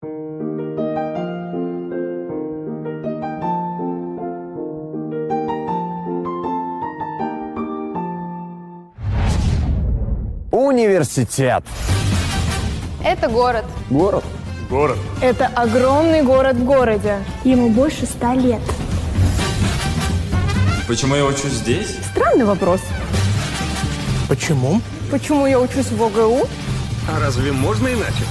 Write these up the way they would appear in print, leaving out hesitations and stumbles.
Университет. Это город. Город. Город. Это огромный город в городе. Ему больше 100 лет. Почему я учусь здесь? Странный вопрос. Почему? Почему я учусь в ОГУ? А разве можно иначе?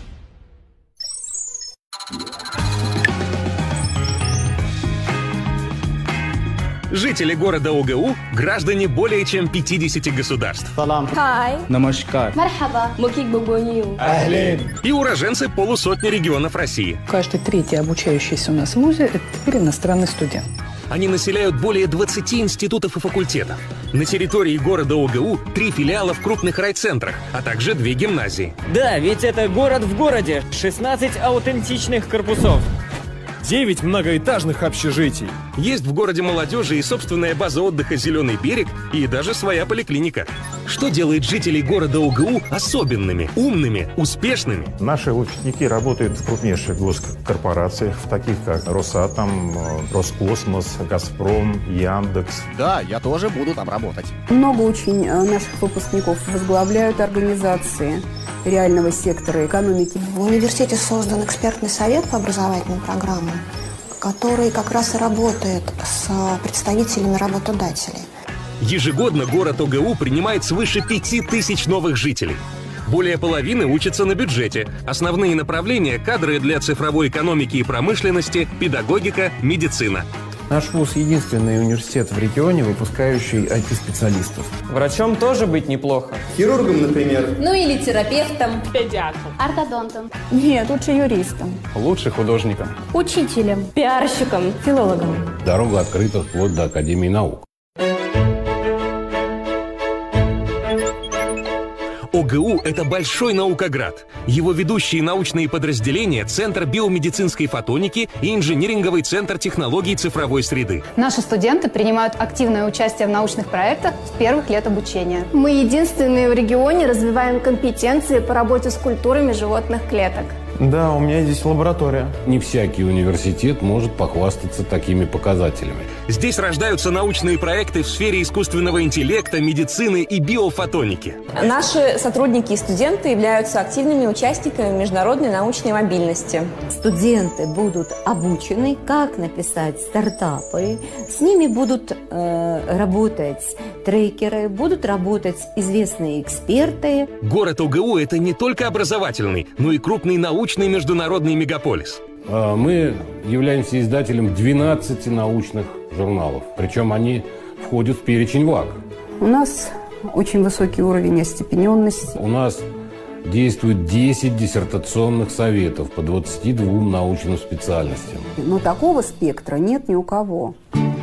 Жители города ОГУ – граждане более чем 50 государств. Салам. Хай. Намашкар. Мархаба. Мукик Бабонию. Ахлин. И уроженцы полусотни регионов России. Каждый третий обучающийся у нас в ВУЗе – это теперь иностранный студент. Они населяют более 20 институтов и факультетов. На территории города ОГУ 3 филиала в крупных райцентрах, а также 2 гимназии. Да, ведь это город в городе. 16 аутентичных корпусов. 9 многоэтажных общежитий. Есть в городе молодежи и собственная база отдыха «Зеленый берег» и даже своя поликлиника. Что делает жителей города ОГУ особенными, умными, успешными? Наши выпускники работают в крупнейших госкорпорациях, таких как Росатом, Роскосмос, Газпром, Яндекс. Да, я тоже буду там работать. Много очень наших выпускников возглавляют организации реального сектора экономики. В университете создан экспертный совет по образовательным программам, который как раз и работает с представителями работодателей. Ежегодно город ОГУ принимает свыше 5000 новых жителей. Более половины учатся на бюджете. Основные направления – кадры для цифровой экономики и промышленности, педагогика, медицина. Наш вуз – единственный университет в регионе, выпускающий IT-специалистов. Врачом тоже быть неплохо. Хирургом, например. Ну или терапевтом. Педиатром. Ортодонтом. Нет, лучше юристом. Лучше художником. Учителем. Пиарщиком. Филологом. Дорога открыта вплоть до Академии наук. ОГУ – это большой наукоград. Его ведущие научные подразделения – Центр биомедицинской фотоники и инжиниринговый центр технологий цифровой среды. Наши студенты принимают активное участие в научных проектах с первых лет обучения. Мы единственные в регионе развиваем компетенции по работе с культурами животных клеток. Да, у меня здесь лаборатория. Не всякий университет может похвастаться такими показателями. Здесь рождаются научные проекты в сфере искусственного интеллекта, медицины и биофотоники. Наши сотрудники и студенты являются активными участниками международной научной мобильности. Студенты будут обучены, как написать стартапы, с ними будут работать трекеры, будут работать известные эксперты. Город ОГУ – это не только образовательный, но и крупный научный международный мегаполис. Мы являемся издателем 12 научных журналов, причем они входят в перечень ВАК. У нас очень высокий уровень остепененности. У нас действует 10 диссертационных советов по 22 научным специальностям. Но такого спектра нет ни у кого.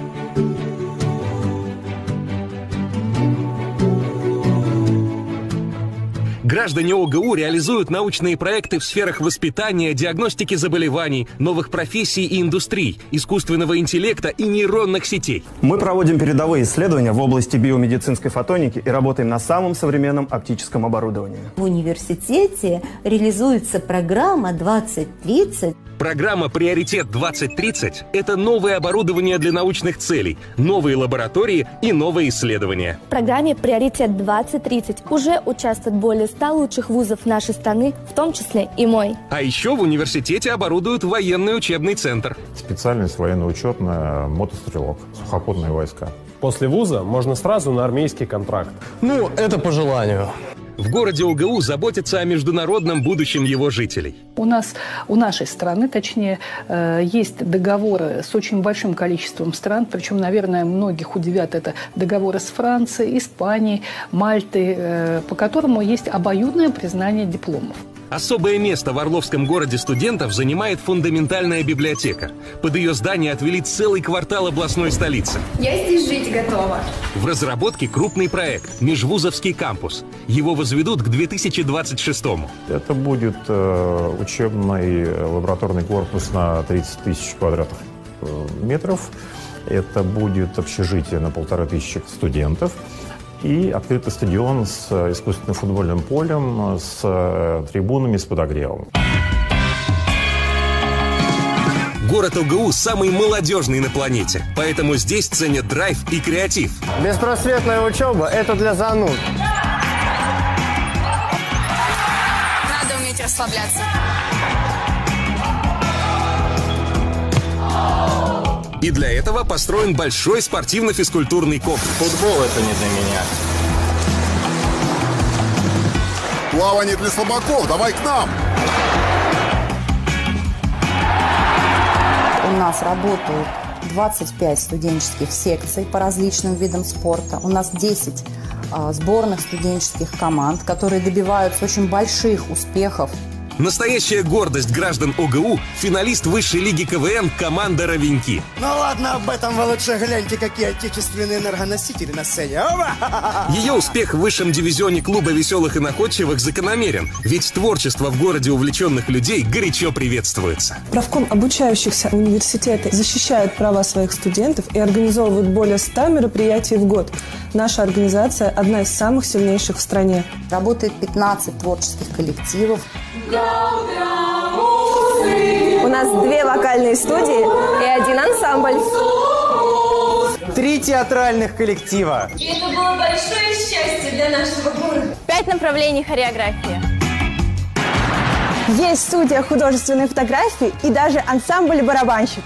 Граждане ОГУ реализуют научные проекты в сферах воспитания, диагностики заболеваний, новых профессий и индустрий, искусственного интеллекта и нейронных сетей. Мы проводим передовые исследования в области биомедицинской фотоники и работаем на самом современном оптическом оборудовании. В университете реализуется программа 2030. Программа «Приоритет-2030» – это новое оборудование для научных целей, новые лаборатории и новые исследования. В программе «Приоритет-2030» уже участвуют более 100 лучших вузов нашей страны, в том числе и мой. А еще в университете оборудуют военный учебный центр. Специальность военно-учетная, мотострелок, сухопутные войска. После вуза можно сразу на армейский контракт. Ну, это по желанию. В городе ОГУ заботятся о международном будущем его жителей. У нашей страны, точнее, есть договоры с очень большим количеством стран, причем, наверное, многих удивят это договоры с Францией, Испанией, Мальтой, по которому есть обоюдное признание дипломов. Особое место в Орловском городе студентов занимает фундаментальная библиотека. Под ее здание отвели целый квартал областной столицы. Я здесь жить готова. В разработке крупный проект «Межвузовский кампус». Его возведут к 2026-му. Это будет учебный лабораторный корпус на 30 тысяч квадратных метров. Это будет общежитие на 1500 студентов. И открытый стадион с искусственным футбольным полем, с трибунами, с подогревом. Город ОГУ самый молодежный на планете, поэтому здесь ценят драйв и креатив. Беспросветная учеба – это для зануд. Надо уметь расслабляться. И для этого построен большой спортивно-физкультурный комплекс. Футбол – это не для меня. Плавание для слабаков, давай к нам! У нас работают 25 студенческих секций по различным видам спорта. У нас 10 сборных студенческих команд, которые добиваются очень больших успехов. Настоящая гордость граждан ОГУ – финалист высшей лиги КВН команда «Ровеньки». Ну ладно, об этом вы лучше гляньте, какие отечественные энергоносители на сцене. Ее успех в высшем дивизионе клуба веселых и находчивых закономерен, ведь творчество в городе увлеченных людей горячо приветствуется. Правком обучающихся университеты защищают права своих студентов и организовывают более 100 мероприятий в год. Наша организация – одна из самых сильнейших в стране. Работает 15 творческих коллективов. У нас 2 вокальные студии и 1 ансамбль. 3 театральных коллектива. И это было большое счастье для нашего города. 5 направлений хореографии. Есть студия художественной фотографии и даже ансамбль барабанщик.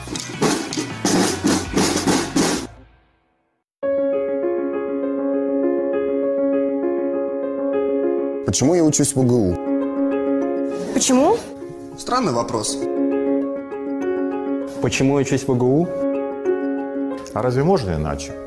Почему я учусь в ОГУ? Почему? Странный вопрос. Почему я учусь в ОГУ? А разве можно иначе?